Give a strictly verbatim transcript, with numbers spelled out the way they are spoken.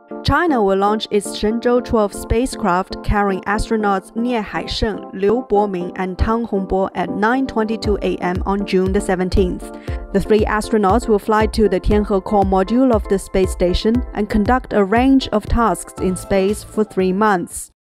China will launch its Shenzhou twelve spacecraft carrying astronauts Nie Haisheng, Liu Boming, and Tang Hongbo at nine twenty-two a m on June the seventeenth. The three astronauts will fly to the Tianhe core module of the space station and conduct a range of tasks in space for three months.